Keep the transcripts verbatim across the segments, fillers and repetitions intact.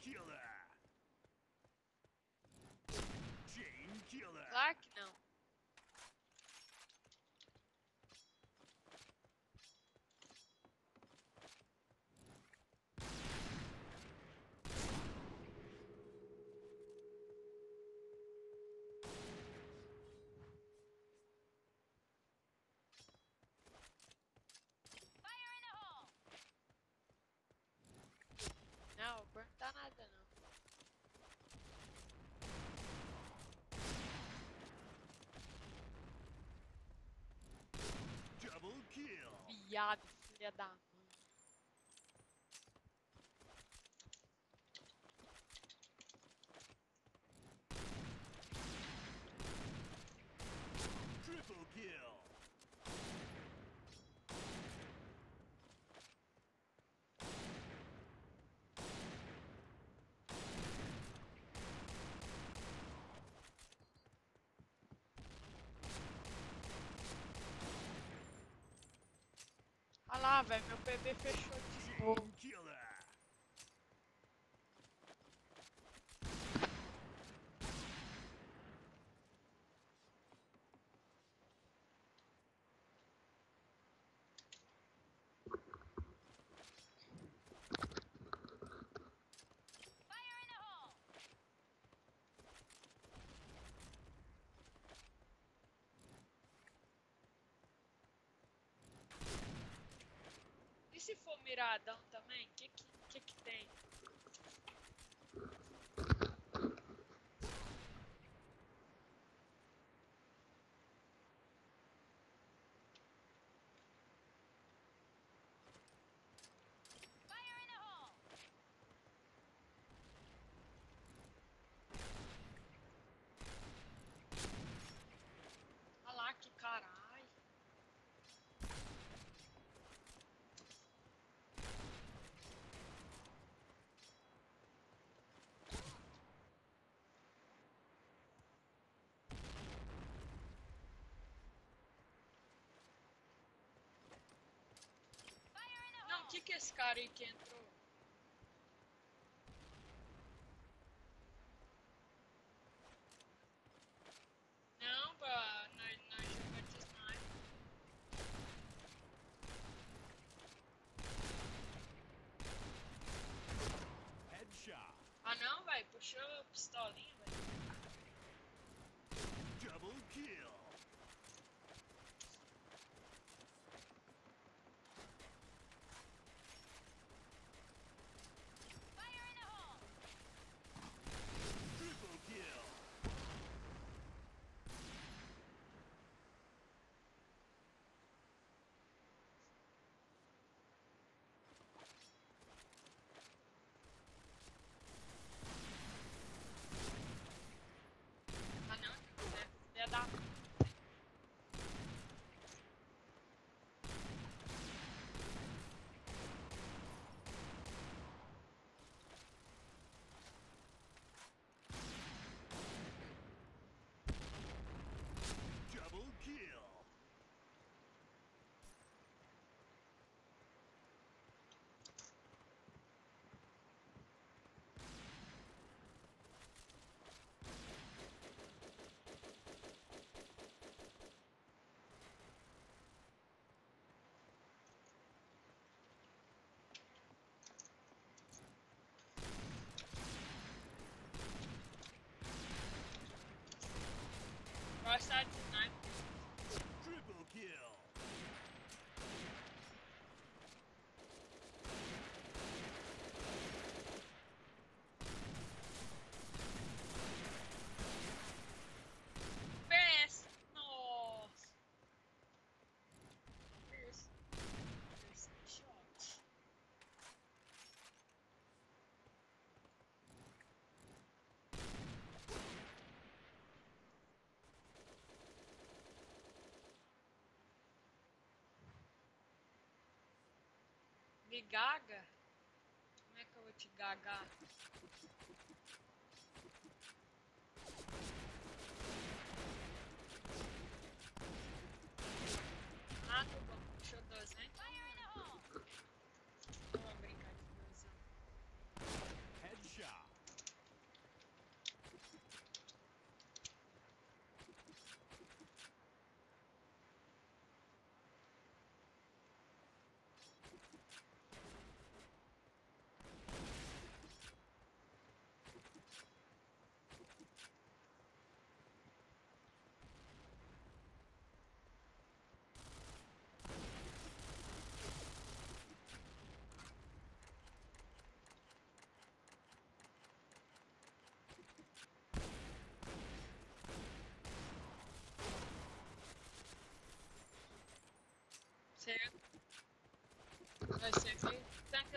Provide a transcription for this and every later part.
killer. Chain killer. Claro que não. Não, o Burn tá nada não. Double kill. Viado, filha da mãe. Triple kill. Olha lá, velho, meu P B fechou de novo. Chain killer. E se for miradão também, o que que, que que tem? Olha lá, que caralho. Não, o que que é esse cara aí que entrou? Não, pra nós, nós jogamos de sniper. Headshot. Ah não, velho, puxou a pistolinha, velho. Double kill. Triple kill. Ah não, é filha da mãe. Double kill. Gosta de sniper. Triple kill. P S. Nossa. P S. P S shot. Me gaga? Como é que eu vou te gagar? Ah, tá bom. Puxou doze, né? Então, vamos brincar de doze. Headshot.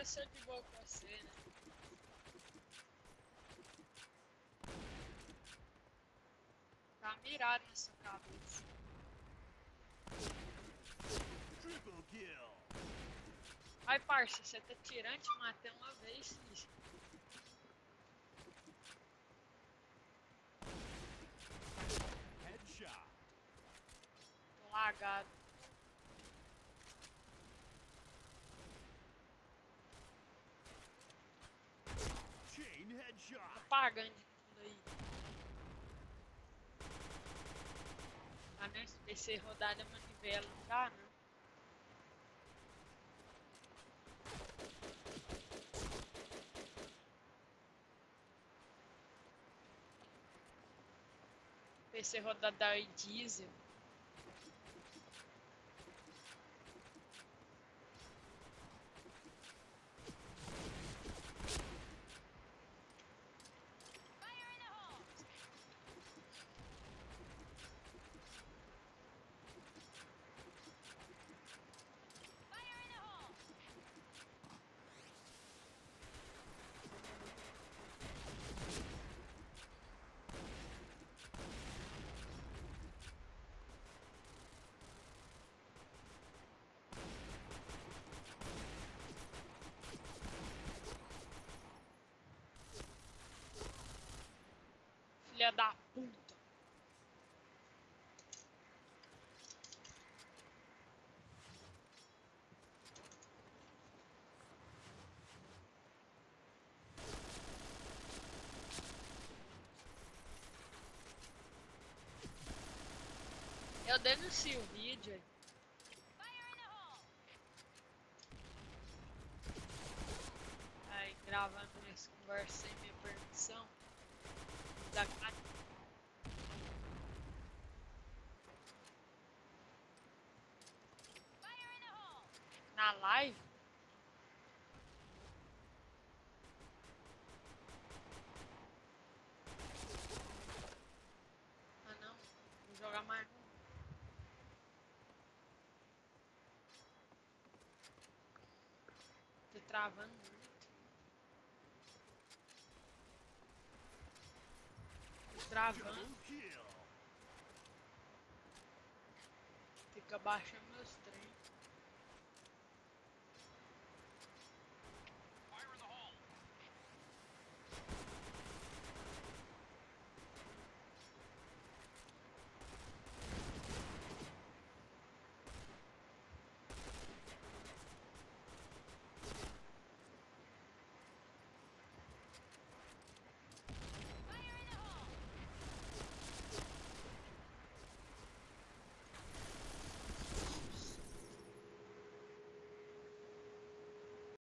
sou de boa com você, né? Tá mirado na sua cabeça. Triple kill. Ai, parça, você tá tirando, te matei uma vez, filho. Headshot. Tô lagado. Chain Tô headshot. pagando de tudo aí. A minha P C rodada manivela, não dá, não. P C rodada aí diesel. Filha da puta. Eu denuncio o vídeo aí. Aí gravando minhas conversas sem minha permissão. Da cara. Na live? Ah não, vou jogar mais não. Tô travando muito. Tô travando. Double kill. Fica baixando meus trem.